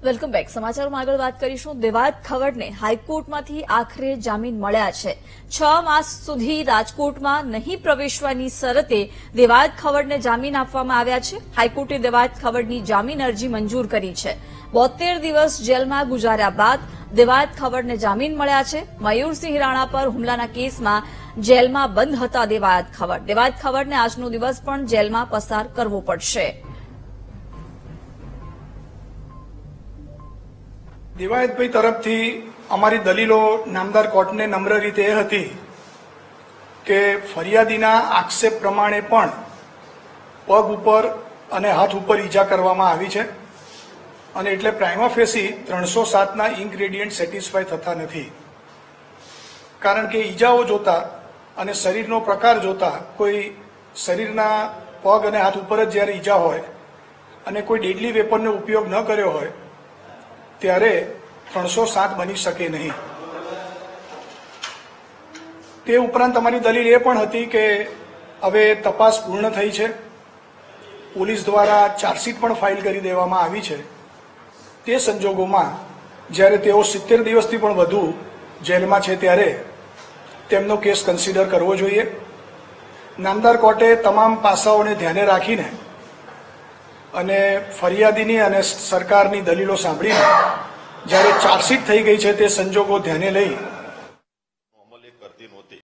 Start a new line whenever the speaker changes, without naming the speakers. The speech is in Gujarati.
Welcome back. સમાચારોમાં આગળ વાત કરીશું. દેવાયત ખવડને હાઈકોર્ટમાંથી આખરે જામીન મળ્યા છે. 6 માસ સુધી રાજકોટમાં નહીં પ્રવેશવાની શરતે દેવાયત ખવડને જામીન આપવામાં આવ્યા છે. હાઈકોર્ટે દેવાયત ખવડની જામીન અરજી મંજૂર કરી છે. 72 દિવસ જેલમાં ગુજાર્યા બાદ દેવાયત ખવડને જામીન મળ્યા છે. મયુરસિંહ રાણા પર હુમલાના કેસમાં જેલમાં બંધ હતા દેવાયત ખવડને આજનો દિવસ પણ જેલમાં પસાર કરવો પડશે.
દેવાયતભાઈ તરફથી અમારી દલીલો નામદાર કોર્ટને નમ્ર રીતે એ હતી કે ફરિયાદીના આક્ષેપ પ્રમાણે પણ પગ ઉપર અને હાથ ઉપર ઈજા કરવામાં આવી છે અને એટલે પ્રાઇમા ફેસી 307ના ઇન્ગ્રેડિયન્ટ સેટિસ્ફાય થતા નથી. કારણ કે ઈજાઓ જોતા અને શરીરનો પ્રકાર જોતા કોઈ શરીરના પગ અને હાથ ઉપર જ જ્યારે ઈજા હોય અને કોઈ ડેડલી વેપનનો ઉપયોગ ન કર્યો હોય ત્યારે 307 બની શકે નહીં. તે ઉપરાંત અમારી દલીલ એ પણ હતી કે હવે તપાસ પૂર્ણ થઈ છે, પોલીસ દ્વારા ચાર્જશીટ પણ ફાઇલ કરી દેવામાં આવી છે. તે સંજોગોમાં જ્યારે તેઓ 70 દિવસથી પણ વધુ જેલમાં છે ત્યારે તેમનો કેસ કન્સિડર કરવો જોઈએ. નામદાર કોર્ટે તમામ પાસાઓને ધ્યાને રાખીને અને ફરિયાદીની અને સરકારની દલીલો સાંભળીને જ્યારે ચાર્જશીટ થઈ ગઈ છે તે સંજોગો ધ્યાને લઈ